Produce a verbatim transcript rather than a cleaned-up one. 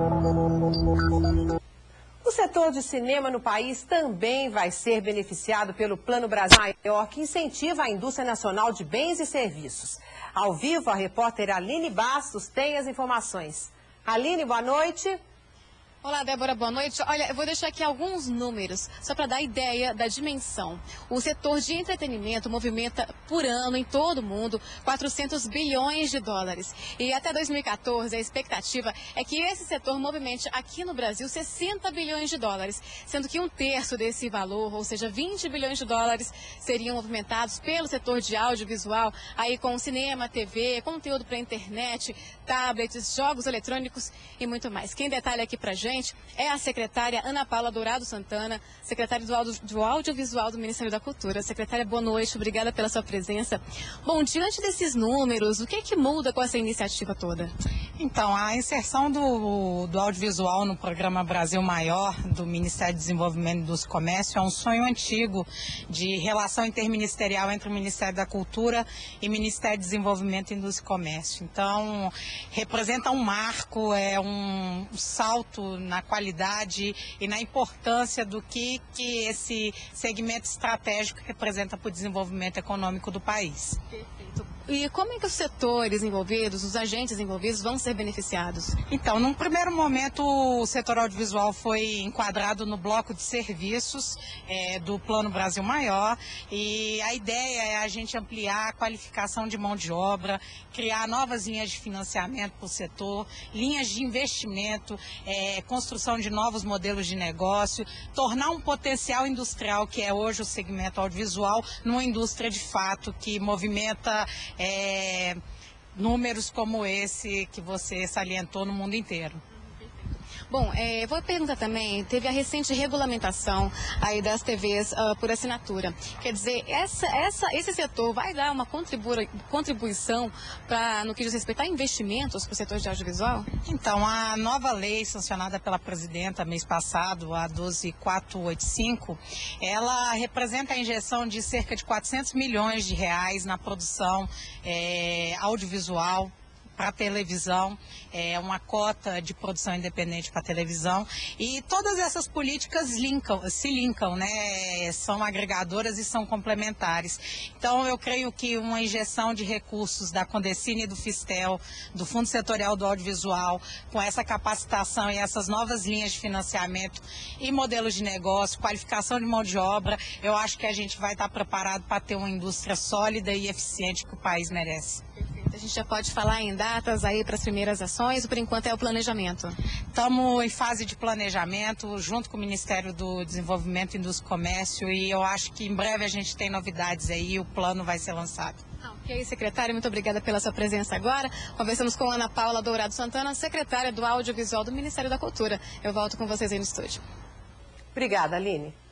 O setor de cinema no país também vai ser beneficiado pelo Plano Brasil Maior, que incentiva a indústria nacional de bens e serviços. Ao vivo, a repórter Aline Bastos tem as informações. Aline, boa noite. Olá, Débora, boa noite. Olha, eu vou deixar aqui alguns números, só para dar ideia da dimensão. O setor de entretenimento movimenta por ano, em todo o mundo, quatrocentos bilhões de dólares. E até dois mil e quatorze, a expectativa é que esse setor movimente aqui no Brasil sessenta bilhões de dólares, sendo que um terço desse valor, ou seja, vinte bilhões de dólares, seriam movimentados pelo setor de audiovisual, aí com cinema, T V, conteúdo para internet, tablets, jogos eletrônicos e muito mais. Quem detalha aqui pra gente é a secretária Ana Paula Dourado Santana, secretária do, audio, do Audiovisual do Ministério da Cultura. Secretária, boa noite, obrigada pela sua presença. Bom, diante desses números, o que é que muda com essa iniciativa toda? Então, a inserção do, do audiovisual no Programa Brasil Maior, do Ministério do Desenvolvimento e Indústria e Comércio, é um sonho antigo de relação interministerial entre o Ministério da Cultura e o Ministério do Desenvolvimento e Indústria e Comércio. Então, representa um marco, é um salto na qualidade e na importância do que, que esse segmento estratégico representa para o desenvolvimento econômico do país. Perfeito. E como é que os setores envolvidos, os agentes envolvidos vão ser beneficiados? Então, num primeiro momento, o setor audiovisual foi enquadrado no bloco de serviços é, do Plano Brasil Maior, e a ideia é a gente ampliar a qualificação de mão de obra, criar novas linhas de financiamento para o setor, linhas de investimento, é, construção de novos modelos de negócio, tornar um potencial industrial, que é hoje o segmento audiovisual, numa indústria de fato que movimenta É, números como esse que você salientou no mundo inteiro. Bom, é, vou perguntar também, teve a recente regulamentação aí das T Vs uh, por assinatura. Quer dizer, essa, essa, esse setor vai dar uma contribui, contribuição pra, no que diz respeito a investimentos para o setor de audiovisual? Então, a nova lei sancionada pela presidenta mês passado, a doze mil quatrocentos e oitenta e cinco, ela representa a injeção de cerca de quatrocentos milhões de reais na produção é, audiovisual para televisão, é uma cota de produção independente para televisão, e todas essas políticas linkam, se linkam, né? São agregadoras e são complementares. Então eu creio que uma injeção de recursos da Condecine e do Fistel, do Fundo Setorial do Audiovisual, com essa capacitação e essas novas linhas de financiamento e modelos de negócio, qualificação de mão de obra, eu acho que a gente vai estar preparado para ter uma indústria sólida e eficiente que o país merece. A gente já pode falar em datas aí para as primeiras ações, ou por enquanto é o planejamento? Estamos em fase de planejamento, junto com o Ministério do Desenvolvimento, Indústria e Comércio, e eu acho que em breve a gente tem novidades aí e o plano vai ser lançado. Ok, secretária, muito obrigada pela sua presença agora. Conversamos com Ana Paula Dourado Santana, secretária do Audiovisual do Ministério da Cultura. Eu volto com vocês aí no estúdio. Obrigada, Aline.